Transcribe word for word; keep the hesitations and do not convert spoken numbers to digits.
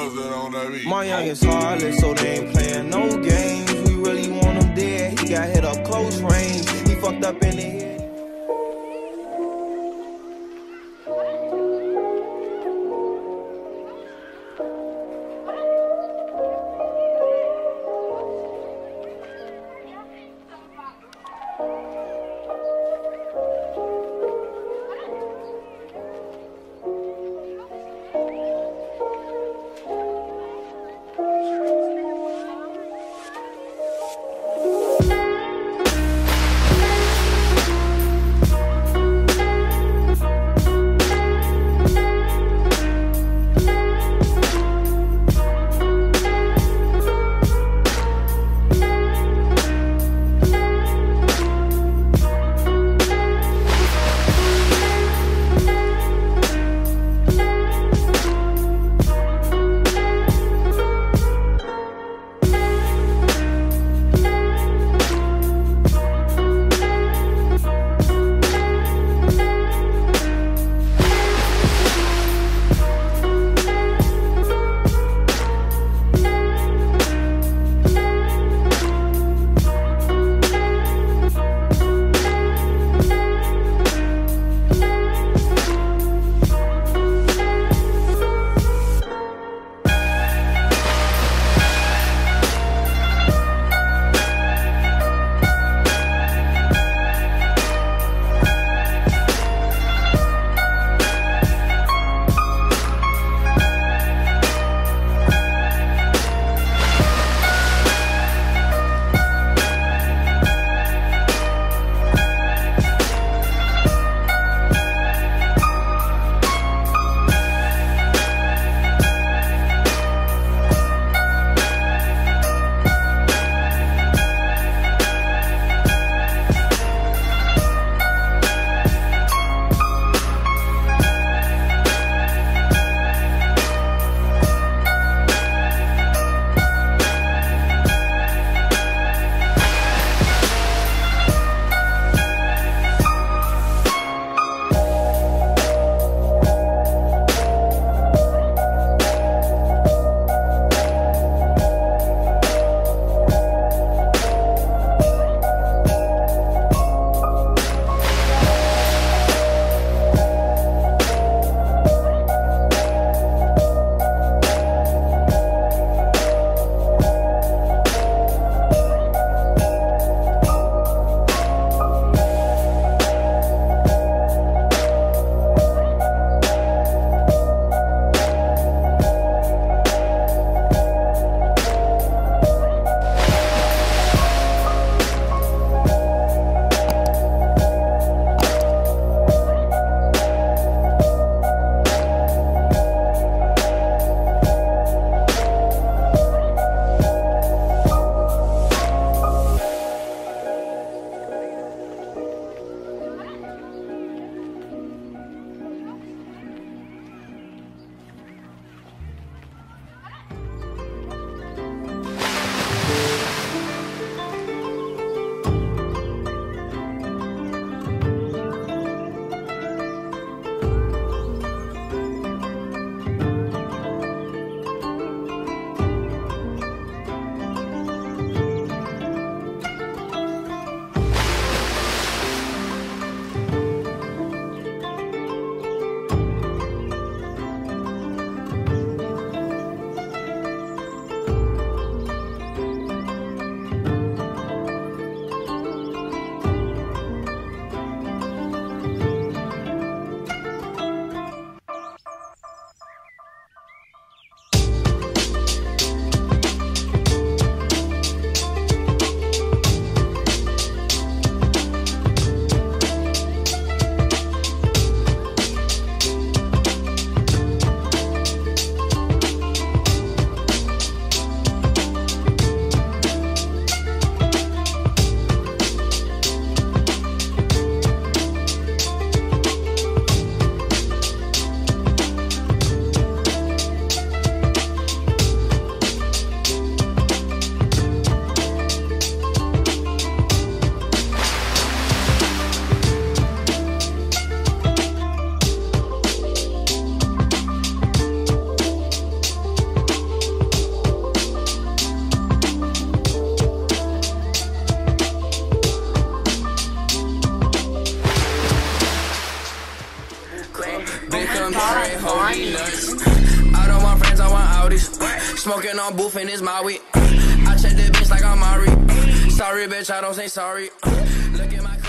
My youngest heartless, so they ain't playing no games. We really want him dead, he got hit up close range. He fucked up in the head. Big come straight, hold me nuts. Out of my friends, I want Audis. Smoking on booth and it's my weed. I check the bitch like I'm Mari. Sorry, bitch, I don't say sorry. Look at my